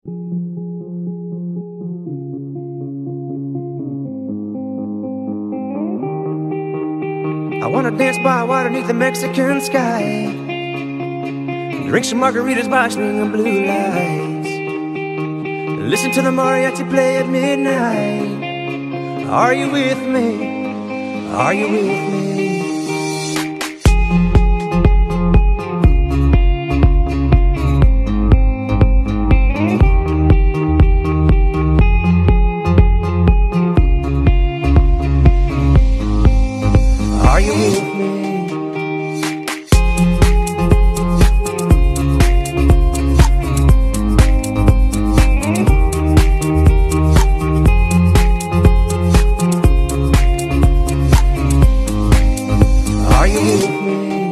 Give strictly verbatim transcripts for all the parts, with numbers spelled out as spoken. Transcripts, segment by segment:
I wanna dance by water beneath the Mexican sky, drink some margaritas by swinging blue lights, listen to the mariachi play at midnight. Are you with me? Are you with me? Are you with me? Are you with me?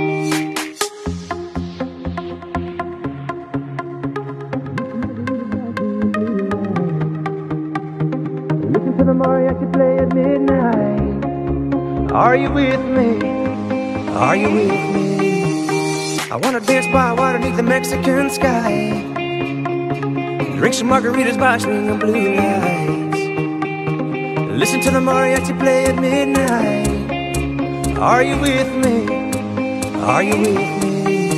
Listen to the mariachi play at midnight. Are you with me? Are you with me? I wanna dance by water beneath the Mexican sky, drink some margaritas by swinging blue lights, listen to the mariachi play at midnight. Are you with me? Are you with me?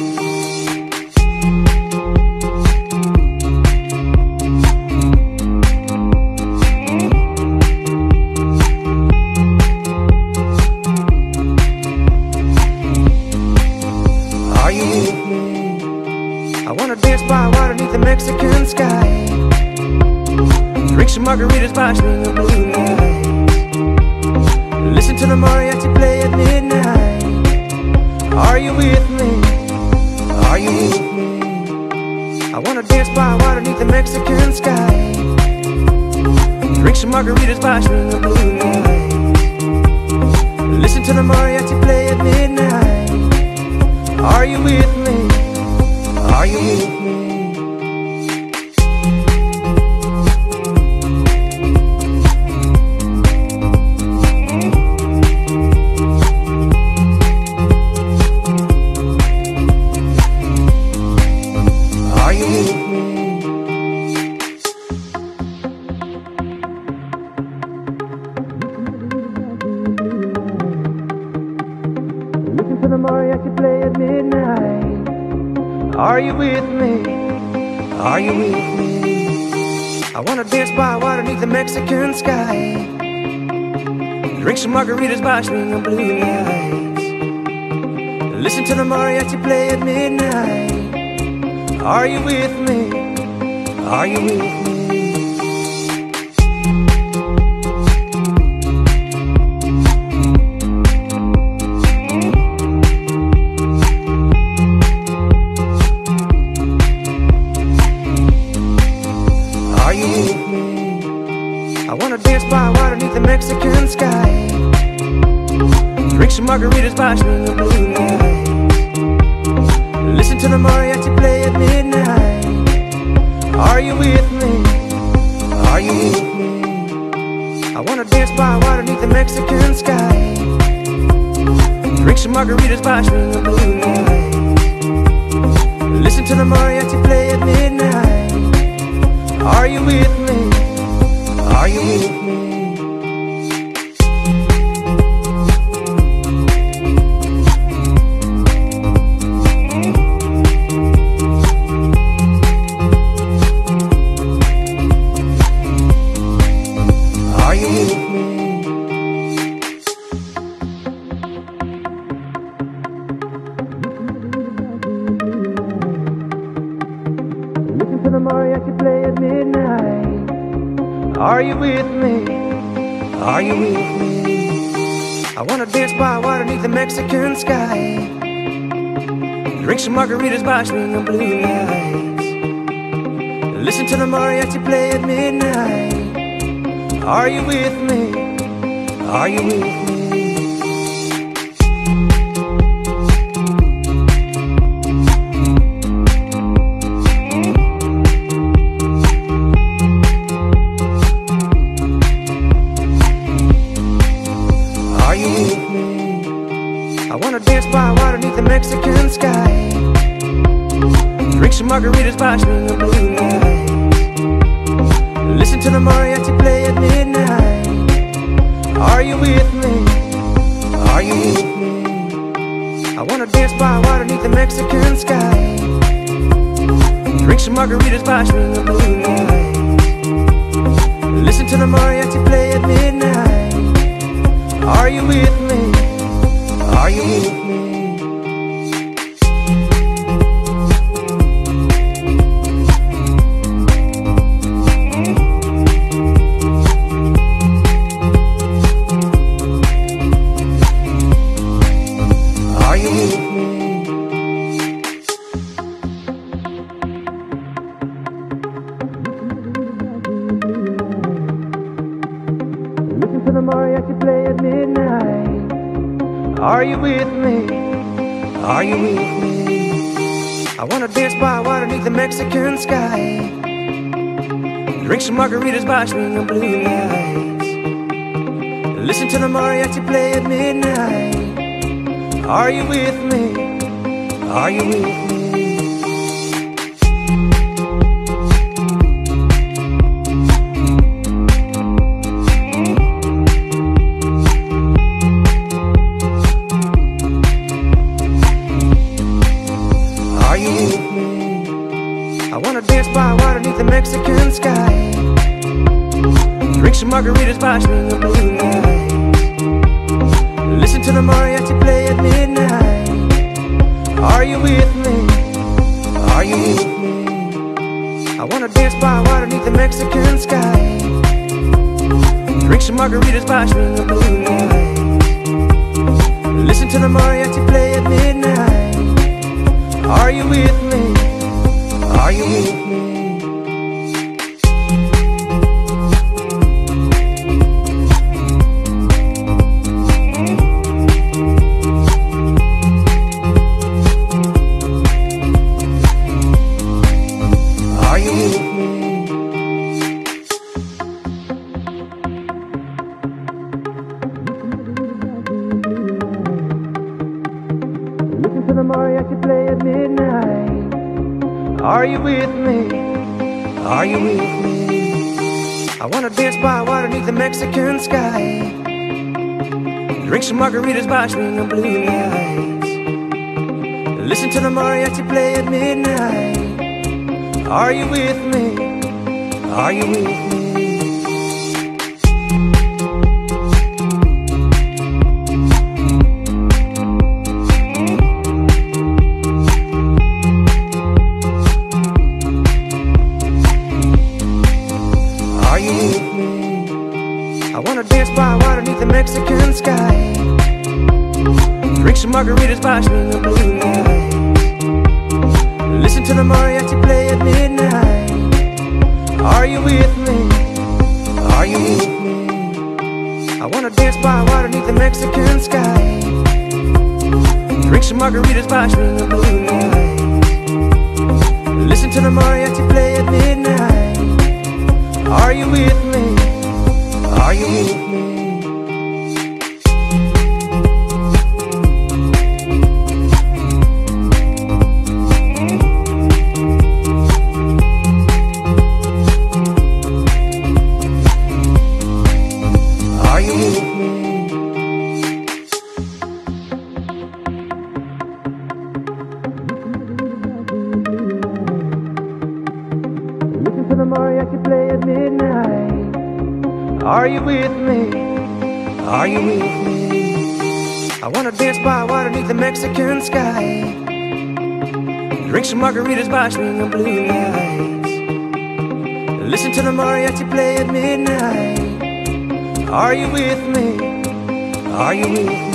I wanna dance by water beneath the Mexican sky, drink some margaritas by swinging blue lights, listen to the mariachi play at midnight. Are you with me? Are you with me? I wanna dance by water beneath the Mexican sky, drink some margaritas by swinging blue lights, listen to the mariachi play at midnight. Are you with me? Are you with me? Are you with me? Listen to the mariachi play at midnight. Are you with me? Are you with me? I wanna dance by water beneath the Mexican sky, drink some margaritas by swinging blue lights, listen to the mariachi play at midnight. Are you with me? Are you with me? Are you with me? I wanna dance by water beneath the Mexican sky, drink some margaritas by swinging blue lights, listen to the mariachi play at midnight. Are you with me? Are you with me? I wanna dance by water beneath the Mexican sky, drink some margaritas by swinging blue lights, listen to the mariachi play at midnight. Are you with me? Are you with me? Are you with me? Listen to the mariachi play at midnight. Are you with me? Are you with me? I wanna dance by water beneath the Mexican sky, drink some margaritas by swinging blue lights, listen to the mariachi play at midnight. Are you with me? Are you with me? Are you with me? I wanna dance by water beneath the Mexican sky, drink some margaritas by swinging blue lights, to the mariachi play at midnight. Are you with me? Are you with me? I wanna dance by water beneath the Mexican sky. Drink some margaritas by swinging blue lights. Listen to the mariachi play at midnight. Are you with me? Are you with me? Listen to the mariachi play at midnight. Are you with me? Are you with me? I wanna dance by water beneath the Mexican sky. Drink some margaritas by swinging blue lights. Listen to the mariachi play at midnight. Are you with me? Are you with me? Are you with me? I wanna dance by water beneath the Mexican sky. Drink some margaritas by swinging blue lights. Listen to the mariachi play at midnight. Are you with me? Are you with me? I wanna dance by water beneath the Mexican sky. Drink some margaritas by swinging blue lights. Listen to the mariachi play at midnight. Are you with me? Are you with me? Are you with me? Listen to the mariachi play at midnight. Are you with me? Are you with me? I wanna dance by water beneath the Mexican sky. Drink some margaritas by swinging blue lights. Listen to the mariachi play at midnight. Are you with me? Are you with me? Are you with me? I wanna dance by water beneath the Mexican sky. Drink some margaritas by swinging blue lights. Listen to the mariachi play at midnight. Are you with me? Are you with me? I wanna dance by water beneath the Mexican sky. Drink some margaritas by swinging blue lights. Listen to the mariachi play at midnight. Are you with me? Are you with me? Are you with me? Listen to the mariachi play at midnight. Are you with me? Are you with me? I wanna dance by water beneath the Mexican sky. Drink some margaritas by swinging blue lights. Listen to the mariachi play at midnight. Are you with me? Are you with me?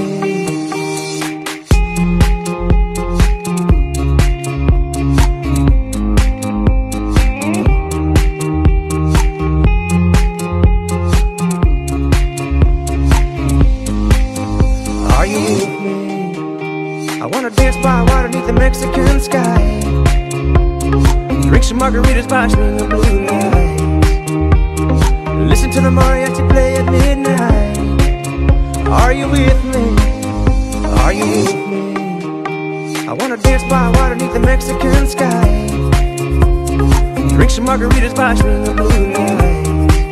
Are you with me? I wanna dance by water beneath the Mexican sky. Drink some margaritas by swinging blue lights. Listen to the mariachi play at midnight. Are you with me? Are you with me? I wanna dance by water beneath the Mexican sky. Drink some margaritas by swinging blue lights.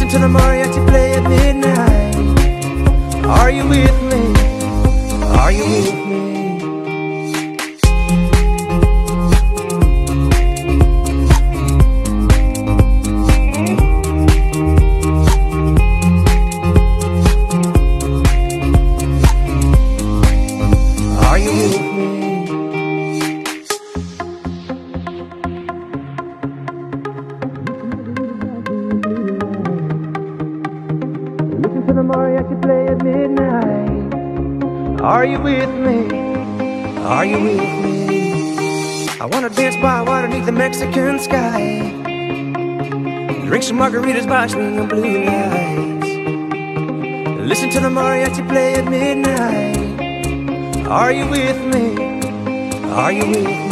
Listen to the mariachi play at midnight. Are you with me? Are you with me? To the mariachi play at midnight. Are you with me? Are you with me? I wanna dance by water beneath the Mexican sky. Drink some margaritas by swinging blue lights. Listen to the mariachi play at midnight. Are you with me? Are you with me?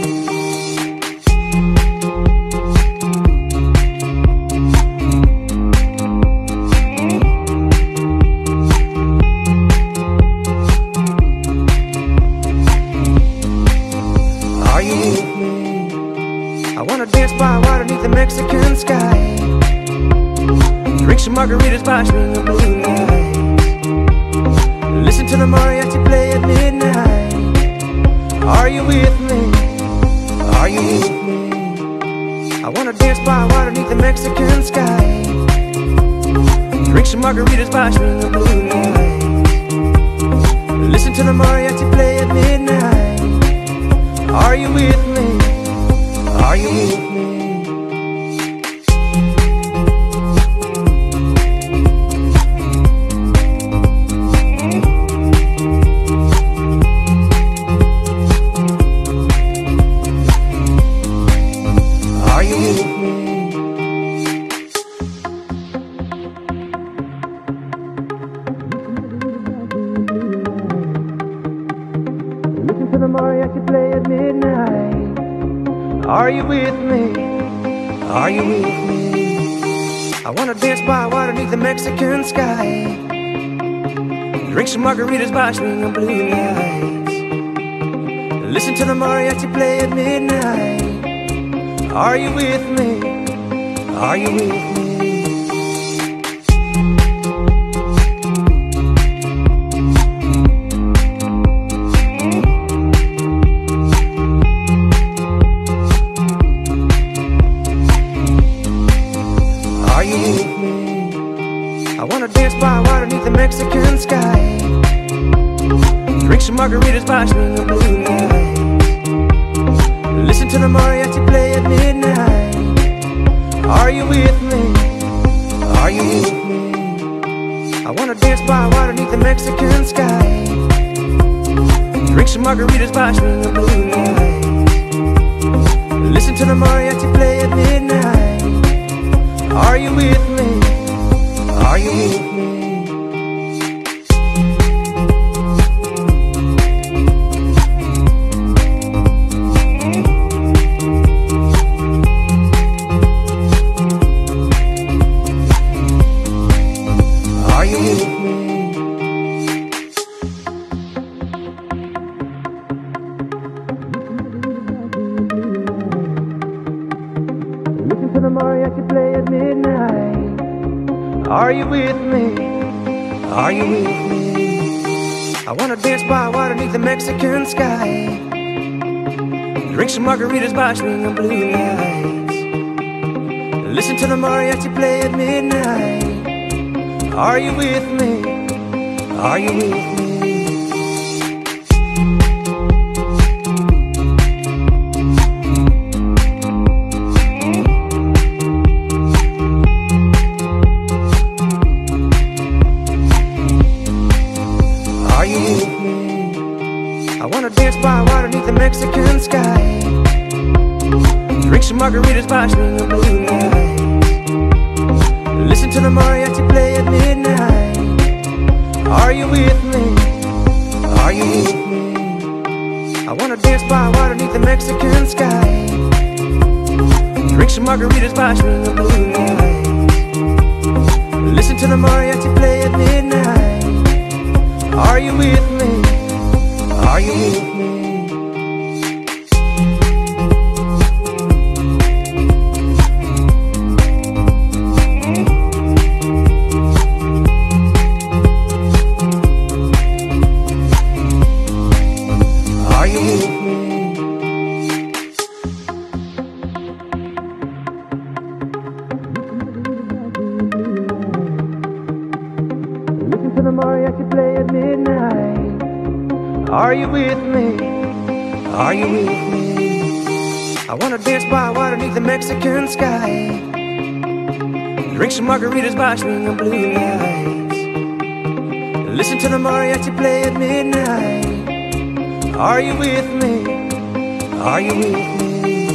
I wanna dance by water beneath the Mexican sky. Drink some margaritas by swinging blue lights. Listen to the mariachi play at midnight. Are you with me? Are you with me? I wanna dance by water beneath the Mexican sky. Drink some margaritas by swinging blue lights. Listen to the mariachi play at midnight. Are you with me? Are you with me? Are you with me? Listen to the mariachi play at midnight. Are you with me? Are you with me? I wanna dance by water beneath the Mexican sky. Drink some margaritas by swinging blue lights. Listen to the mariachi play at midnight. Are you with me? Are you with me? Are you with me? I wanna dance by water beneath the Mexican sky. Drink some margaritas by swinging blue lights. Listen to the mariachi play at midnight. Are you with me? Are you with me? I wanna dance by water beneath the Mexican sky. Drink some margaritas by swinging blue lights. Listen to the mariachi play at midnight. Are you with me? Are you with me? Are you with me? Listen to the mariachi play at midnight. Are you with me? Are you with me? I wanna dance by water beneath the Mexican sky. Drink some margaritas by swinging blue lights. Listen to the mariachi play at midnight. Are you with me? Are you with me? Are you with me? I wanna dance by water beneath the Mexican sky. Drink some margaritas by swinging blue lights. Listen to the mariachi play at midnight. Are you with me? Are you with me? I wanna dance by water beneath the Mexican sky. Drink some margaritas by swinging blue lights. Listen to the mariachi play at midnight. Are you with me? Are you with me? with me? Are you with me? I wanna dance by water beneath the Mexican sky, drink some margaritas by swinging blue lights, listen to the mariachi play at midnight. Are you with me? Are you with me?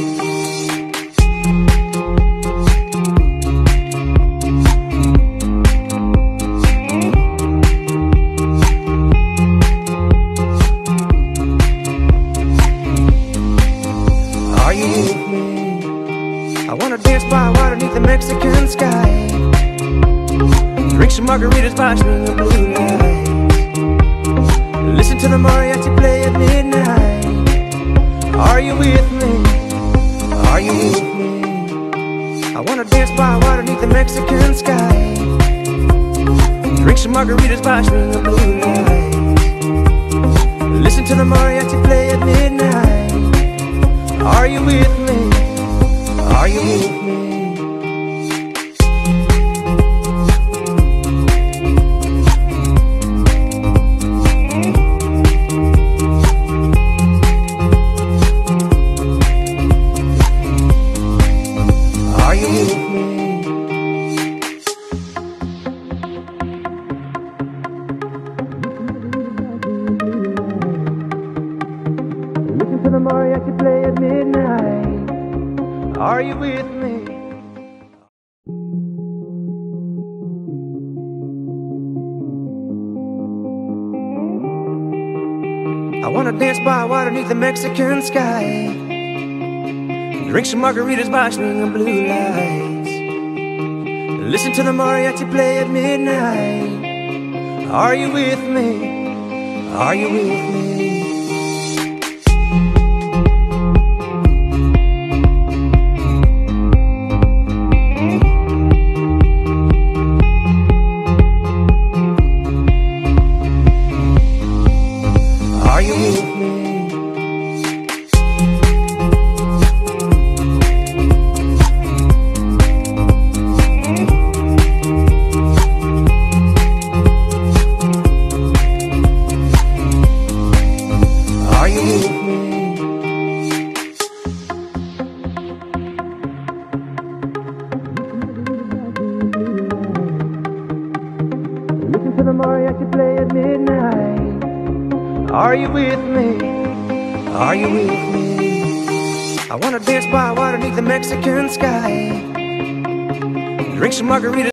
Are you with me? I wanna dance by water beneath the Mexican sky, drink some margaritas by swinging blue lights, listen to the mariachi play at midnight. Are you with me? Are you with me? I wanna dance by water beneath the Mexican sky, drink some margaritas by swinging blue lights, listen to the mariachi play at midnight. Are you with me? Are you with me? Are you with me? Listen to the mariachi play at midnight. Are you with me? I wanna dance by water beneath the Mexican sky, drink some margaritas by swinging blue lights, listen to the mariachi play at midnight. Are you with me? Are you with me? Are you with me? Are you with me? Listen to the mariachi play at midnight. Are you with me? Are you with me? I wanna dance by water beneath the Mexican sky, drink some margaritas.